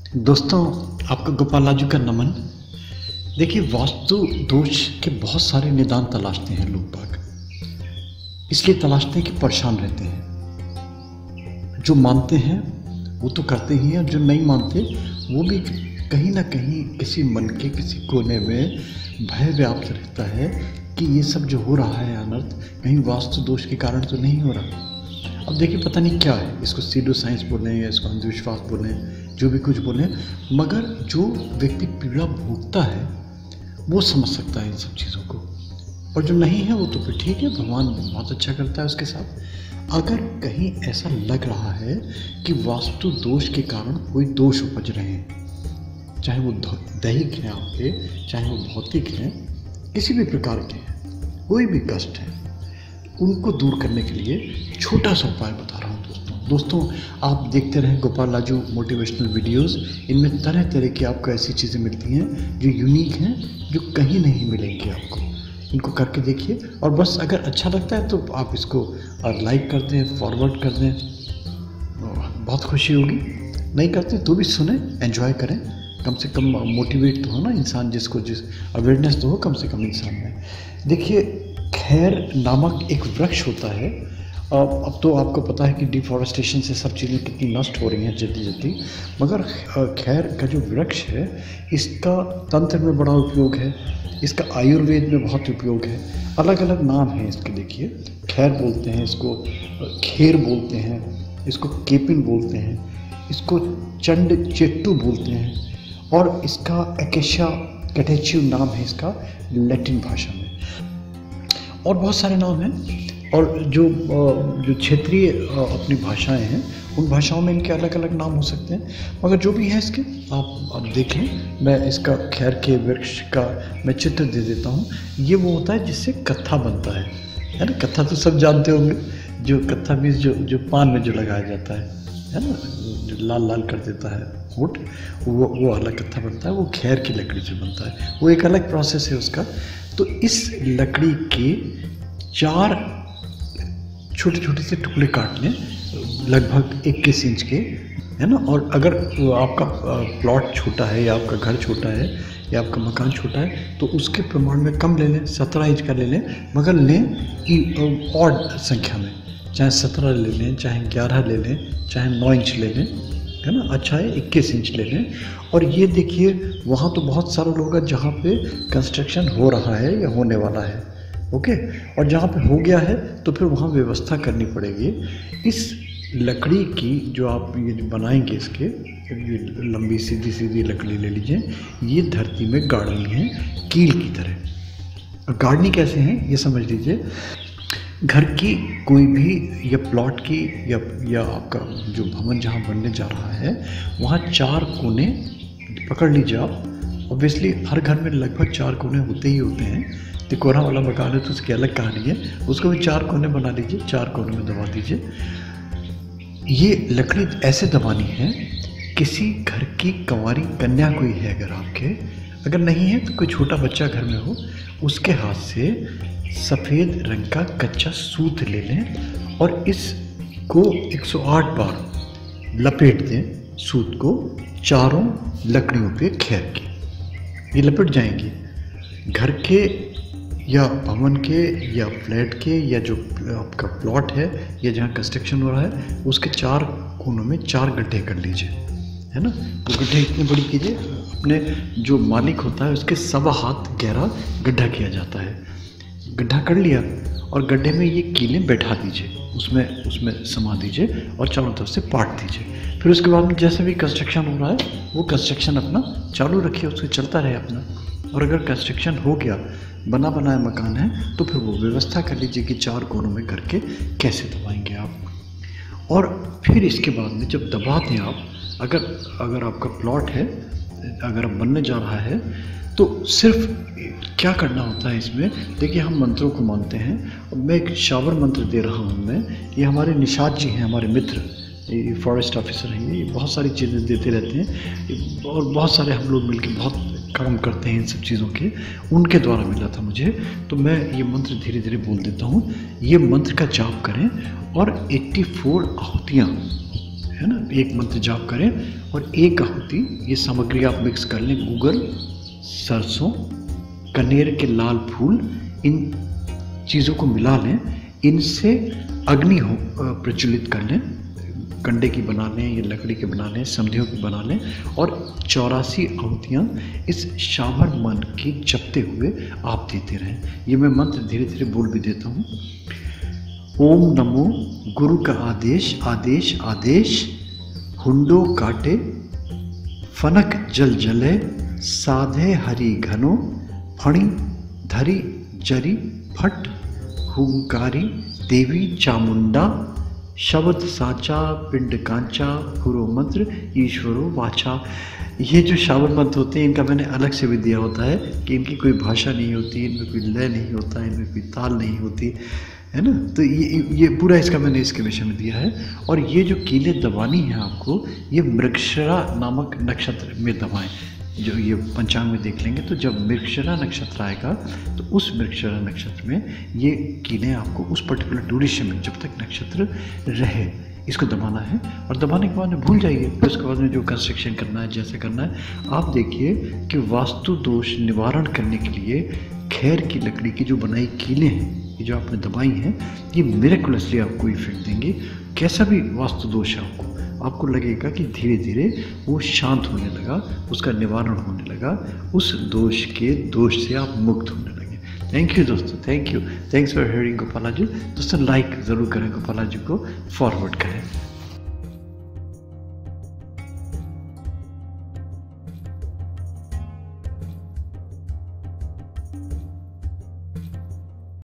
दोस्तों, आपका गोपाल राजू का नमन। देखिए, वास्तु दोष के बहुत सारे निदान तलाशते हैं लोग बाग, इसलिए तलाशते हैं कि परेशान रहते हैं। जो मानते हैं वो तो करते ही हैं, और जो नहीं मानते वो भी कहीं ना कहीं किसी मन के किसी कोने में भय व्याप्त रहता है कि ये सब जो हो रहा है अनर्थ कहीं वास्तु दोष के कारण तो नहीं हो रहा। अब देखिए, पता नहीं क्या है, इसको सीडो साइंस बोलें या इसको अंधविश्वास बोलें, जो भी कुछ बोलें, मगर जो व्यक्ति पीड़ा भोगता है वो समझ सकता है इन सब चीज़ों को, और जो नहीं है वो तो फिर ठीक है, भगवान बहुत अच्छा करता है उसके साथ। अगर कहीं ऐसा लग रहा है कि वास्तु दोष के कारण कोई दोष उपज रहे हैं, चाहे वो दैहिक हैं आपके, चाहे वो भौतिक हैं, किसी भी प्रकार के हैं, कोई भी कष्ट है, उनको दूर करने के लिए छोटा सा उपाय बता रहा हूँ दोस्तों। आप देखते रहें गोपाल राजू मोटिवेशनल वीडियोस। इनमें तरह तरह की आपको ऐसी चीज़ें मिलती हैं जो यूनिक हैं, जो कहीं नहीं मिलेंगी आपको। इनको करके देखिए, और बस अगर अच्छा लगता है तो आप इसको लाइक कर दें, फॉरवर्ड कर दें, बहुत खुशी होगी। नहीं करते तो भी सुने, एंजॉय करें, कम से कम मोटिवेट तो हो ना इंसान, जिसको जिस अवेयरनेस तो हो कम से कम इंसान में। देखिए, खैर नामक एक वृक्ष होता है। अब तो आपको पता है कि डिफॉरेस्टेशन से सब चीज़ें कितनी नष्ट हो रही हैं जल्दी जल्दी, मगर खैर का जो वृक्ष है इसका तंत्र में बड़ा उपयोग है, इसका आयुर्वेद में बहुत उपयोग है। अलग अलग नाम हैं इसके, देखिए, खैर बोलते हैं इसको, खेर बोलते हैं इसको, केपिन बोलते हैं इसको, चंड चेट्टू बोलते हैं, और इसका एकेशिया कैटेच्यू नाम है इसका लैटिन भाषा में, और बहुत सारे नाम हैं। और जो क्षेत्रीय अपनी भाषाएं हैं, उन भाषाओं में इनके अलग अलग नाम हो सकते हैं, मगर जो भी है इसके आप देख लें। मैं इसका खैर के वृक्ष का मैं चित्र दे देता हूँ। ये वो होता है जिससे कत्था बनता है ना। कत्था तो सब जानते होंगे, जो कत्था बीज जो पान में जो लगाया जाता है ना, जो लाल लाल कर देता है होठ, वो अलग कत्था बनता है, वो खैर की लकड़ी से बनता है, वो एक अलग प्रोसेस है उसका। तो इस लकड़ी के 4 छोटे छोटे से टुकड़े काट लें, लगभग 21 इंच के, है ना। और अगर आपका प्लॉट छोटा है, या आपका घर छोटा है, या आपका मकान छोटा है, तो उसके प्रमाण में कम ले लें, 17 इंच का ले लें, मगर लें कि ऑड संख्या में, चाहे 17 ले लें, चाहे 11 ले लें, चाहे 9 इंच ले लें, है ना। अच्छा है 21 इंच ले लें। और ये देखिए, वहाँ तो बहुत सारा लोग हैं जहाँ पे कंस्ट्रक्शन हो रहा है या होने वाला है, ओके। और जहाँ पे हो गया है तो फिर वहाँ व्यवस्था करनी पड़ेगी। इस लकड़ी की जो आप ये बनाएंगे, इसके ये लंबी सीधी सीधी लकड़ी ले लीजिए, ये धरती में गाड़नी है कील की तरह। गाड़नी कैसे है ये समझ लीजिए। घर की कोई भी, या प्लॉट की, या आपका जो भवन जहाँ बनने जा रहा है, वहाँ 4 कोने पकड़ लीजिए आप। ऑब्वियसली हर घर में लगभग 4 कोने होते ही होते हैं। तिकोना वाला मकान है तो उसकी अलग कहानी है, उसको भी 4 कोने बना लीजिए, 4 कोने में दबा दीजिए। ये लकड़ी ऐसे दबानी है, किसी घर की कंवारी कन्या कोई है अगर आपके, अगर नहीं है तो कोई छोटा बच्चा घर में हो, उसके हाथ से सफ़ेद रंग का कच्चा सूत ले लें, और इसको 108 बार लपेट दें सूत को चारों लकड़ियों पे खैर के। ये लपेट जाएंगी घर के, या भवन के, या फ्लैट के, या जो आपका प्लॉट है, या जहाँ कंस्ट्रक्शन हो रहा है, उसके 4 कोनों में 4 गड्ढे कर लीजिए, है ना। वो गड्ढे इतने बड़ी कीजिए, अपने जो मालिक होता है उसके 1.25 हाथ गहरा गड्ढा किया जाता है। गड्ढा कर लिया, और गड्ढे में ये कीलें बैठा दीजिए, उसमें समा दीजिए, और चारों तरफ से पाट दीजिए। फिर उसके बाद में जैसे भी कंस्ट्रक्शन हो रहा है वो कंस्ट्रक्शन अपना चालू रखिए, उससे चलता रहे अपना। और अगर कंस्ट्रक्शन हो गया, बना बनाया मकान है, तो फिर वो व्यवस्था कर लीजिए कि 4 कोनों में करके कैसे दबाएंगे आप। और फिर इसके बाद में जब दबा दें आप, अगर आपका प्लॉट है, अगर आप बनने जा रहा है, तो सिर्फ क्या करना होता है इसमें। देखिए, हम मंत्रों को मानते हैं, और मैं एक शावर मंत्र दे रहा हूँ मैं। ये हमारे निषाद जी हैं, हमारे मित्र, ये फॉरेस्ट ऑफिसर हैं, ये बहुत सारी चीज़ें देते रहते हैं, और बहुत सारे हम लोग मिलकर बहुत काम करते हैं इन सब चीज़ों के, उनके द्वारा मिला था मुझे। तो मैं ये मंत्र धीरे धीरे बोल देता हूँ। ये मंत्र का जाप करें, और 84 आहुतियाँ है ना, एक मंत्र जाप करें और एक आहुति, ये सामग्री आप मिक्स कर लें, गूगल, सरसों, कनेर के लाल फूल, इन चीज़ों को मिला लें, इनसे अग्नि हो प्रज्वलित कर लें, कंडे की बना लें या लकड़ी के बना लें, समधियों की बना लें और 84 आहुतियाँ इस शावर मन की जपते हुए आप देते रहें। ये मैं मंत्र धीरे धीरे बोल भी देता हूँ। ओम नमो गुरु का आदेश आदेश आदेश, हुंडो काटे फनक जल जले, साधे हरि घनो, फणी धरी जरी फट, हुंकारी देवी चामुंडा, शब्द साचा पिंड कांचा, गुरु मंत्र ईश्वरो वाचा। ये जो शावर मंत्र होते हैं इनका मैंने अलग से भी दिया होता है कि इनकी कोई भाषा नहीं होती, इनमें कोई लय नहीं होता, इनमें कोई ताल नहीं होती, है ना। तो ये पूरा इसका मैंने इसके विषय में दिया है। और ये जो कीलें दबानी है आपको, ये मृगशिरा नामक नक्षत्र में दबाएं। जो ये पंचांग में देख लेंगे तो जब मृगशिरा नक्षत्र आएगा तो उस मृगशिरा नक्षत्र में ये कीलें आपको उस पर्टिकुलर ड्यूरेशन में, जब तक नक्षत्र रहे, इसको दबाना है। और दबाने के बाद में भूल जाइए, फिर उसके बाद में जो कंस्ट्रक्शन करना है, जैसे करना है। आप देखिए कि वास्तु दोष निवारण करने के लिए खैर की लकड़ी की जो बनाई कीलें हैं, ये जो आपने दबाई हैं, ये मिरेकुलसली आपको इफेक्ट देंगे। कैसा भी वास्तु दोष है आपको लगेगा कि धीरे धीरे वो शांत होने लगा, उसका निवारण होने लगा, उस दोष से आप मुक्त होने लगे। थैंक यू दोस्तों, thank you, thanks for hearing Gopala ji. दोस्तों लाइक ज़रूर करें, गोपाला जी को फॉरवर्ड करें।